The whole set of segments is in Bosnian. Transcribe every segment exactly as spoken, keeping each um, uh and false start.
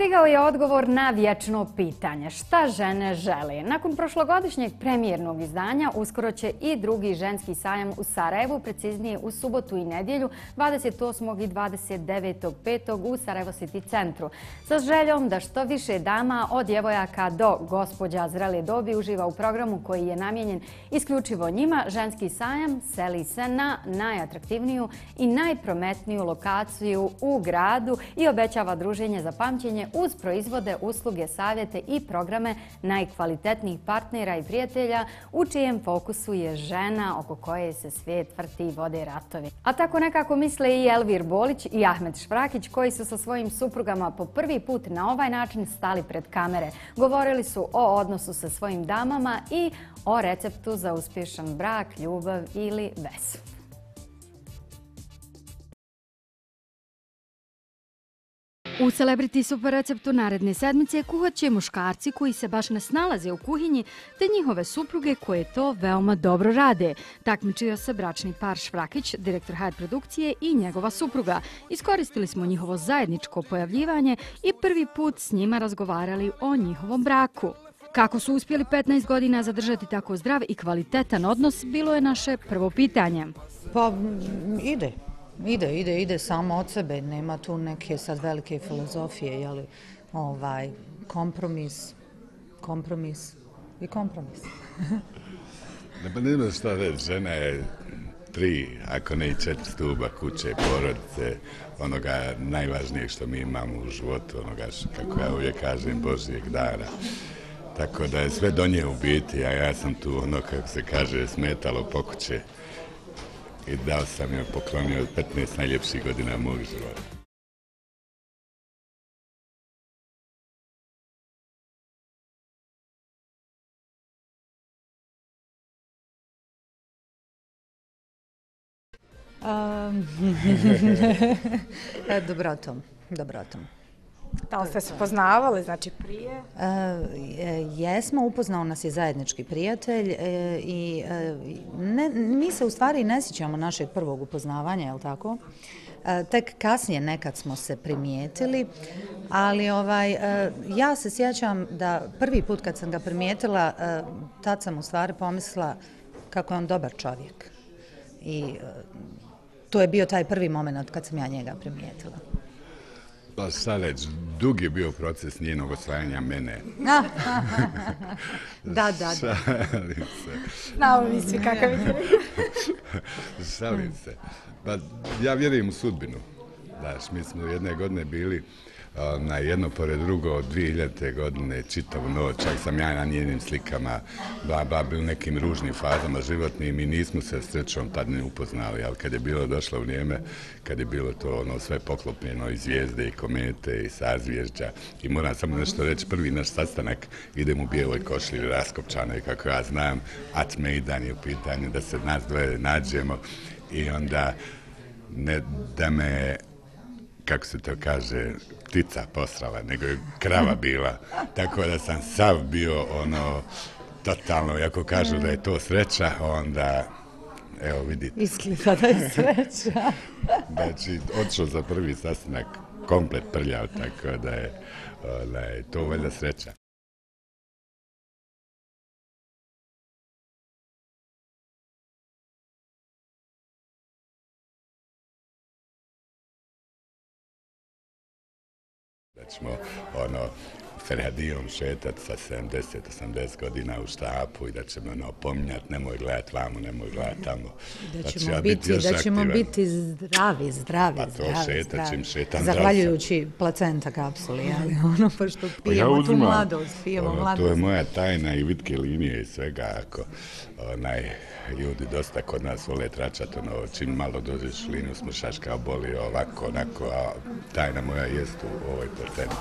Stigao je odgovor na vječno pitanje šta žene žele. Nakon prošlogodišnjeg premijernog izdanja uskoro će i drugi ženski sajam u Sarajevu, preciznije u subotu i nedjelju dvadeset osmog i dvadeset devetog petog u Sarajevo City centru. Sa željom da što više dama od djevojaka do gospođa zrele dobi uživa u programu koji je namijenjen isključivo njima, ženski sajam seli se na najatraktivniju i najprometniju lokaciju u gradu i obećava druženje za pamćenje uz proizvode, usluge, savjete i programe najkvalitetnijih partnera i prijatelja u čijem fokusu je žena oko koje se svijet vrti i vode ratovi. A tako nekako misle i Elvir Bolić i Ahmet Švrakić koji su sa svojim suprugama po prvi put na ovaj način stali pred kamere. Govorili su o odnosu sa svojim damama i o receptu za uspješan brak, ljubav ili vezu. U Celebrity Super receptu naredne sedmice kuhat će muškarci koji se baš ne snalaze u kuhinji, te njihove supruge koje to veoma dobro rade. Takmičio se bračni par Švrakić, direktor Hyatt produkcije i njegova supruga. Iskoristili smo njihovo zajedničko pojavljivanje i prvi put s njima razgovarali o njihovom braku. Kako su uspjeli petnaest godina zadržati tako zdrav i kvalitetan odnos, bilo je naše prvo pitanje. Pa ide. Ide, ide, ide samo od sebe, nema tu neke sad velike filozofije, jeli, ovaj, kompromis, kompromis i kompromis. Ne, pa nema šta reći, žena je tri, ako ne i četiri stuba kuće, porodice, onoga najvažnijeg što mi imamo u životu, onoga što, kako ja uvijek kažem, Božjeg dara. Tako da je sve do nje u biti, a ja sam tu ono, kako se kaže, smetalo po kuće. I dao sam joj, poklonio petnaest najljepših godina mog života. Um, dobrotom, dobrotom. Da li ste se poznavali, znači prije? E, jesmo, upoznao nas je zajednički prijatelj e, i e, ne, mi se u stvari ne sjećamo našeg prvog upoznavanja, je li tako? E, tek kasnije nekad smo se primijetili, ali ovaj, e, ja se sjećam da prvi put kad sam ga primijetila, e, tad sam u stvari pomislila kako je on dobar čovjek. I e, to je bio taj prvi moment kad sam ja njega primijetila. Pa sad reći, dug je bio proces njenog osvajanja mene. Da, da, da. Šalim se. Znamo mi svi kakav je. Šalim se. Pa ja vjerujem u sudbinu. Daš, mi smo jedne godine bili na jedno pored drugo od dvije hiljadite godine, čitavu noć, čak sam ja na njenim slikama baba bili u nekim ružnim fazama životnim i nismo se srećom tad ne upoznali, ali kad je bilo došlo vrijeme, kad je bilo to ono sve poklopljeno i zvijezde i komete i sazvježđa i moram samo nešto reći, prvi naš sastanak idem u bijeloj košlji raskopčanoj kako ja znam, at mejdan je u pitanju da se nas dvoje nađemo i onda ne da me, kako se to kaže, ptica posrala, nego je krava bila. Tako da sam sav bio ono, totalno, ako kažu da je to sreća, onda, evo vidite. Isključa da je sreća. Znači, odšao za prvi sastanak komplet prljav, tako da je, da je to valjda sreća. Da ćemo ono, Ferhadijom šetat sa sedamdeset osamdeset godina u štapu i da ćemo ono, pominjati nemoj gledat vamo, nemoj gledat tamo. Da ćemo, da biti, biti, da ćemo biti zdravi, zdravi, pa to zdravi, šetat ćim, šetam zahvaljujući placenta kapsuli, ali ono pošto pijemo ja tu mladost, pijemo ono, mladost. To je moja tajna i vitke linije i svega, ako onaj, ljudi dosta kod nas vole tračati, ono, čim malo dođeš u liniju smršačka boli ovako, onako, a tajna moja jest u ovoj placenti.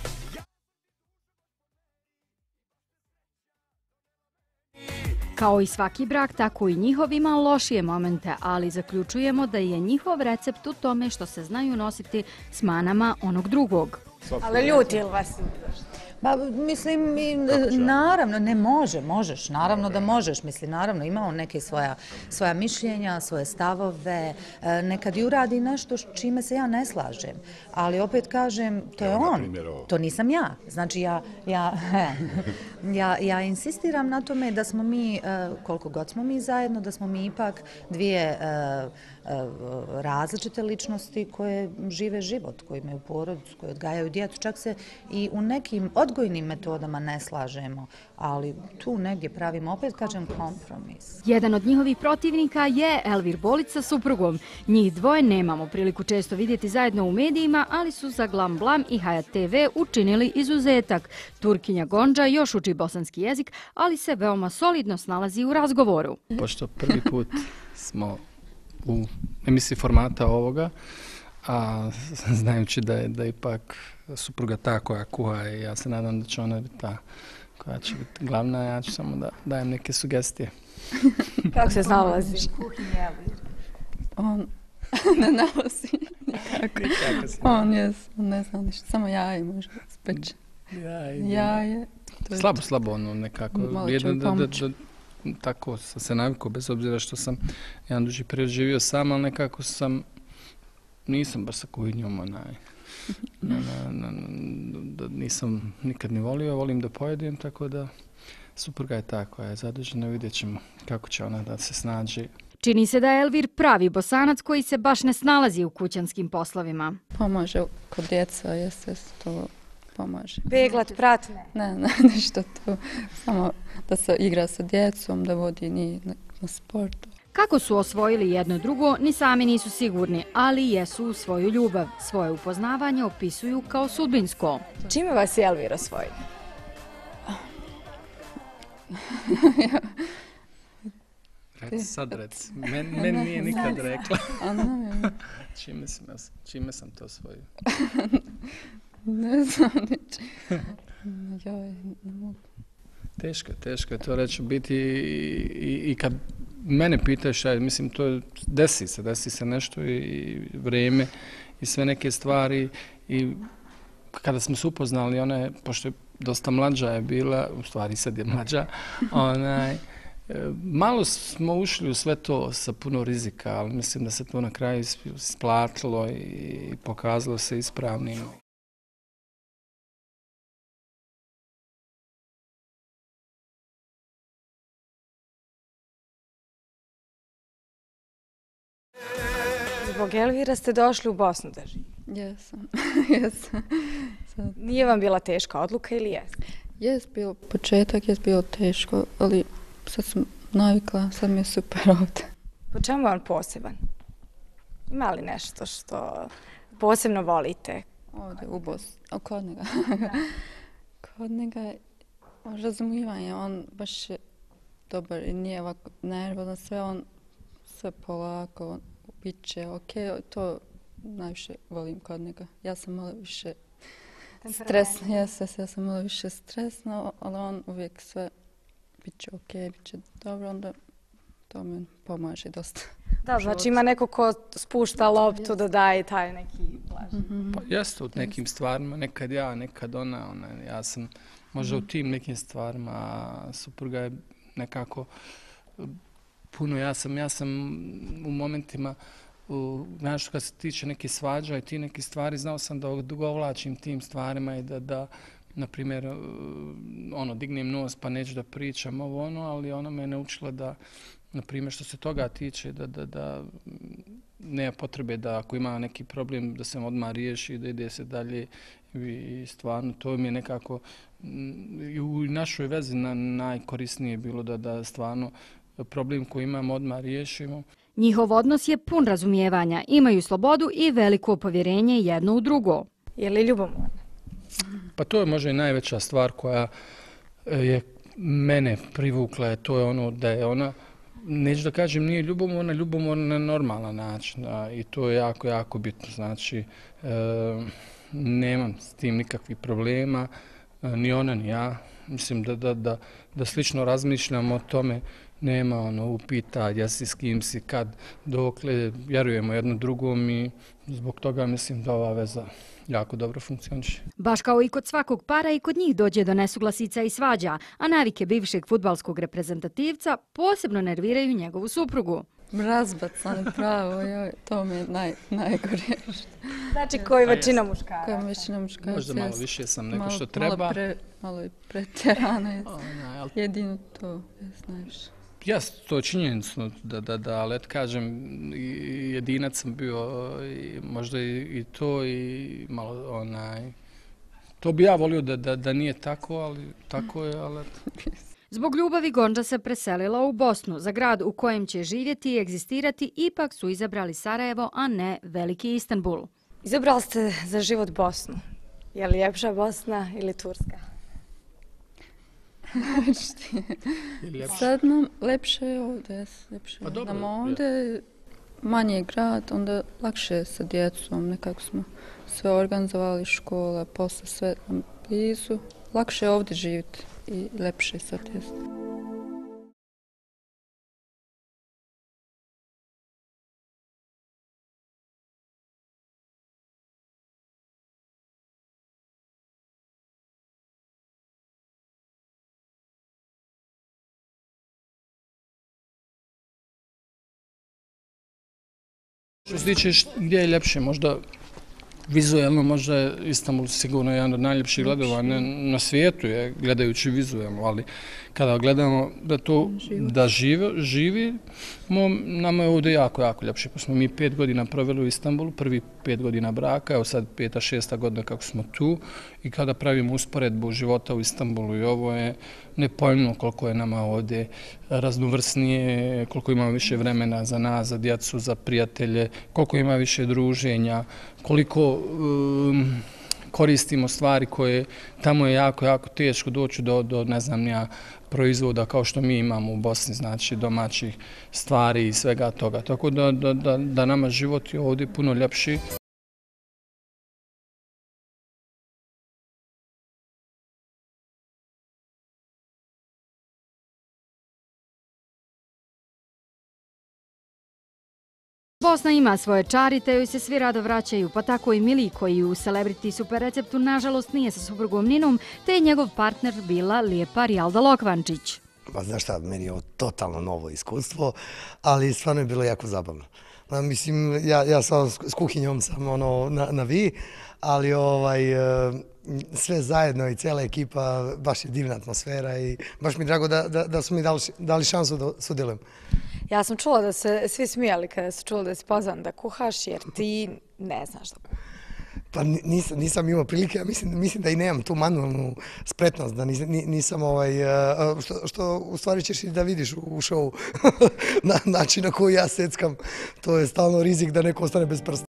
Kao i svaki brak, tako i njihov ima lošije momente, ali zaključujemo da je njihov recept u tome što se znaju nositi s manama onog drugog. Ali ljuti li vas? Pa, mislim, i, naravno, ne može, možeš, naravno da možeš, mislim, naravno, ima on neke svoja, svoja mišljenja, svoje stavove, nekad i uradi nešto s čime se ja ne slažem, ali opet kažem, to je on, to nisam ja, znači ja, ja, ja, ja insistiram na tome da smo mi, koliko god smo mi zajedno, da smo mi ipak dvije različite ličnosti koje žive život, koje imaju porodicu, koje odgajaju djecu, čak se i u nekim odgojnim metodama ne slažemo, ali tu negdje pravimo, opet kažem, kompromis. Jedan od njihovih protivnika je Elvir Bolić sa suprugom. Njih dvoje nemamo priliku često vidjeti zajedno u medijima, ali su za Glam Blam i Hayat te ve učinili izuzetak. Turkinja Gondža još uči bosanski jezik, ali se veoma solidno snalazi u razgovoru. Pošto prvi put smo u emisiji formata ovoga, a znajući da je, da je ipak supruga ta koja kuha i ja se nadam da će ona biti ta koja će biti glavna, ja ću samo da dajem neke sugestije. Kako se nalazi? On ne nalazi nikako. On je, ne znam ništa, samo jaje može speći. Jaje. Jaje. Slabo, slabo ono nekako. Jedno da, da, da, tako sam se navikao, bez obzira što sam jedan duži period živio sam, ali nekako sam, nisam baš sa kuhinjom, onaj, na, na, na, da nisam nikad ni volio, volim da pojedem, tako da supruga je ta koja je zadužena, vidjet ćemo kako će ona da se snađi. Čini se da je Elvir pravi Bosanac koji se baš ne snalazi u kućanskim poslovima. Pomaže kod djeca, jeste to pomaže. Peglat, prat? Ne, ne, ništa to. Samo da se igra sa djecom, da vodi njih na, na sportu. Kako su osvojili jedno drugo, ni sami nisu sigurni, ali jesu u svoju ljubav. Svoje upoznavanje opisuju kao sudbinsko. Čime vas je Elvir osvojio? Reci sad, reci. Men, men nije nikad rekla. čime, sam, čime sam to osvojio? Ne znam nič. Joj, ne mogu. Teško je, teško je to reći biti i, i, i kad mene pitaju šta je, mislim, to desi se, desi se nešto i, i vrijeme i sve neke stvari i kada smo se upoznali, ona je, pošto je dosta mlađa je bila, u stvari sad je mlađa, onaj, malo smo ušli u sve to sa puno rizika, ali mislim da se to na kraju isplatilo i pokazalo se ispravnim. Zbog Elvira ste došli u Bosnu da živite? Jesam, jesam. Nije vam bila teška odluka ili jes? Jes, bio početak, jes bilo teško, ali sad sam navikla, sad mi je super ovdje. Po čemu vam poseban? Ima li nešto što posebno volite? Ovdje u Bosni, a kod njega. Kod njega je razumijevanje, on baš je dobar i nije ovako nervozan, sve on, sve polako, on biće, ok, to najviše volim kod njega. Ja sam malo više stresna, ja, ja sam malo više stresna, ali on uvijek sve bit će ok, bit će dobro, onda to mi pomaže dosta. Da, znači ima neko ko spušta loptu da daje taj neki blaž. Pa jeste u nekim stvarima, nekad ja, nekad ona, ona ja sam možda u tim nekim stvarima, a supruga je nekako puno, ja sam, ja sam u momentima, u, znaš, kad se tiče neke svađa i ti neke stvari, znao sam da odugovlačim tim stvarima i da, da na primjer, ono, dignem nos pa neću da pričam ovo ono, ali ona me naučila da, na primjer, što se toga tiče, da, da, da nema potrebe da ako ima neki problem da se odmah riješi, da ide se dalje i stvarno to mi je nekako i u našoj vezi na, najkorisnije bilo da, da stvarno problem koji imamo odmah riješimo. Njihov odnos je pun razumijevanja, imaju slobodu i veliko povjerenje jedno u drugo. Je li ljubomorna? Pa to je možda i najveća stvar koja je mene privukla, to je ono da je ona, neću da kažem nije ljubomorna, ljubomorna na normalan način a, i to je jako, jako bitno. Znači, e, nemam s tim nikakvih problema, e, ni ona ni ja. Mislim da, da, da, da slično razmišljamo o tome, nema ono upita jesi s kim si, kad, dokle, vjerujemo jedno drugom i zbog toga mislim da ova veza jako dobro funkcioniše. Baš kao i kod svakog para i kod njih dođe do nesuglasica i svađa, a navike bivšeg fudbalskog reprezentativca posebno nerviraju njegovu suprugu. Razbacani pravo, joj, to mi je naj, najgore. Znači koji većina muškaraca? Koja većina muškaraca. Možda malo više sam nego što malo, treba. Malo, pre, malo je pretjerano. Onaj, ali jedino to, jes najviše. Ja to činjenično da, da, da, ali et kažem, i jedinac sam bio i možda i, i to i malo onaj, to bi ja volio da, da, da nije tako, ali tako je, ali eto. Zbog ljubavi Gondža se preselila u Bosnu. Za grad u kojem će živjeti i egzistirati ipak su izabrali Sarajevo, a ne Veliki Istanbul. Izabrali ste za život Bosnu. Je li ljepša Bosna ili Turska? Sad nam lepše je ovdje. Lepše Pa dobro, nam ovdje manji je grad, onda lakše je sa djecom. Nekako smo sve organizovali, škola, posle sve nam blizu. Lakše je ovdje živjeti i lepše je sad jest. Što se tiče gdje je ljepše, možda vizuelno, možda je Istanbul sigurno jedan od najljepših gradova na svijetu, je, gledajući vizuelno, ali kada gledamo da to da živi, živimo, nama je ovdje jako, jako ljepše. Pa smo mi pet godina proveli u Istanbulu, prvi pet godina braka, evo sad peta, šesta godina kako smo tu i kada pravimo usporedbu života u Istanbulu i ovo je nepojmno koliko je nama ovdje raznovrsnije, koliko ima više vremena za nas, za djecu, za prijatelje, koliko ima više druženja, koliko um, koristimo stvari koje tamo je jako, jako teško doći do, do ne znam nija, proizvoda kao što mi imamo u Bosni, znači domaćih stvari i svega toga. Tako da, da, da, da nama život je ovdje puno ljepši. Bosna ima svoje čari, te joj se svi rado vraćaju, pa tako i Mili, koji u Celebrity Super Receptu nažalost nije sa suprugom Ninom, te je njegov partner bila lijepa Rijalda Lokvančić. Pa znaš šta, meni je ovo totalno novo iskustvo, ali stvarno je bilo jako zabavno. Ma, mislim, ja, ja sam s kuhinjom sam ono, na, na vi, ali ovaj, sve zajedno i cijela ekipa, baš je divna atmosfera i baš mi je drago da, da, da su mi dali, dali šansu da sudjelujem. Ja sam čula da se svi smijali kada su čuli da si pozvan da kuhaš, jer ti ne znaš da kuhaš. Pa nisam, nisam imao prilike, ja mislim, mislim da i nemam tu manualnu spretnost, da nisam, nisam ovaj, što, što u stvari ćeš i da vidiš u šovu, na način na koji ja seckam, to je stalno rizik da neko ostane bez prsta.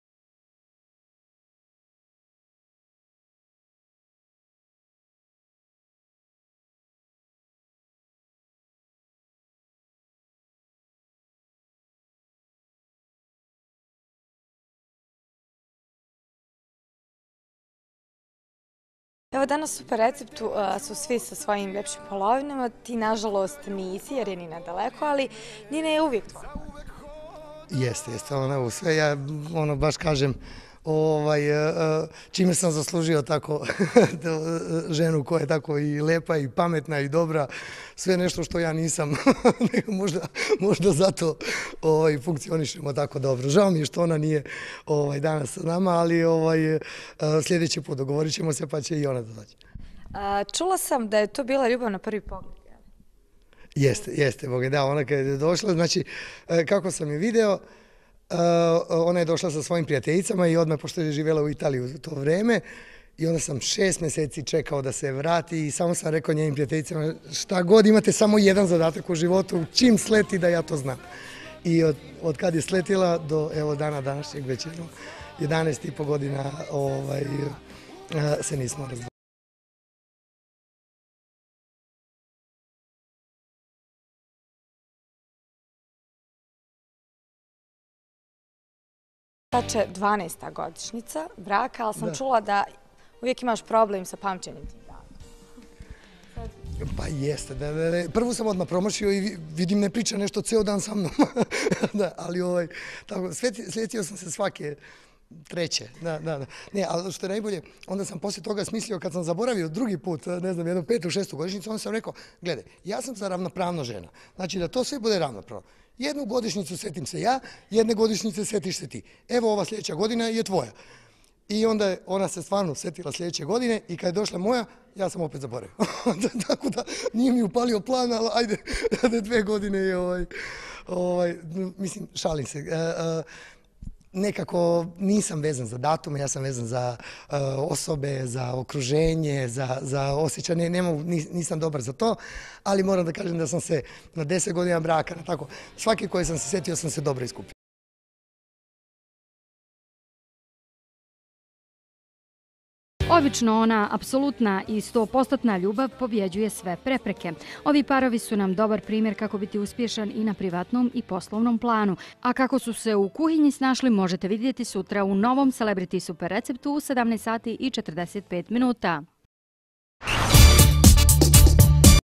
Evo danas u Super Receptu uh, su svi sa svojim ljepšim polovinama, ti nažalost nisi jer je Nina daleko, ali Nina je uvijek tvoja. Jeste, jeste, ono, evo sve, ja ono baš kažem, ovaj, čime sam zaslužio tako ženu koja je tako i lepa i pametna i dobra, sve nešto što ja nisam, možda, možda zato ovaj, funkcionišemo tako dobro. Žao mi je što ona nije ovaj, danas s nama, ali ovaj, sljedeći put dogovorit ćemo se pa će i ona doći. Čula sam da je to bila ljubav na prvi pogled. Jeste, jeste, Boga, da, ona kad je došla, znači kako sam je video, Uh, ona je došla sa svojim prijateljicama i odmah, pošto je živjela u Italiji u to vrijeme, i onda sam šest mjeseci čekao da se vrati i samo sam rekao njenim prijateljicama šta god imate, samo jedan zadatak u životu, čim sleti da ja to znam. I od, od kad je sletila do evo dana današnjeg već jedanaest i po godina ovaj, uh, se nismo razdvojili. Sad će dvanaesta godišnjica braka, ali sam da. čula da uvijek imaš problem sa pamćenjem tih dana. Pa jeste, da, da, da. Prvo sam odmah promašio i vidim ne priča nešto ceo dan sa mnom. Da, ali ovaj, tako, sjetio sam se svake treće, da, da, da. Ne, ali što je najbolje, onda sam poslije toga smislio kad sam zaboravio drugi put, ne znam, jednu petu, šestu godišnjicu, onda sam rekao, gledaj, ja sam za ravnopravno žena. Znači da to sve bude ravnopravno. Jednu godišnjicu setim se ja, jedne godišnjice setiš se ti. Evo ova sljedeća godina je tvoja. I onda je ona se stvarno setila sljedeće godine i kad je došla moja, ja sam opet zaboravio. Tako da nije mi upalio plan, ali ajde, ajde dve godine je ovaj, ovaj, mislim, šalim se. E, e, nekako nisam vezan za datume, ja sam vezan za uh, osobe, za okruženje, za, za osjećanje, ne mogu, nisam dobar za to, ali moram da kažem da sam se na deset godina braka, na tako, svaki koji sam se sjetio sam se dobro iskupio. Obično ona apsolutna i stopostotna ljubav pobjeđuje sve prepreke. Ovi parovi su nam dobar primjer kako biti uspješan i na privatnom i poslovnom planu. A kako su se u kuhinji snašli možete vidjeti sutra u novom Celebrity Super receptu u sedamnaest sati i četrdeset pet minuta.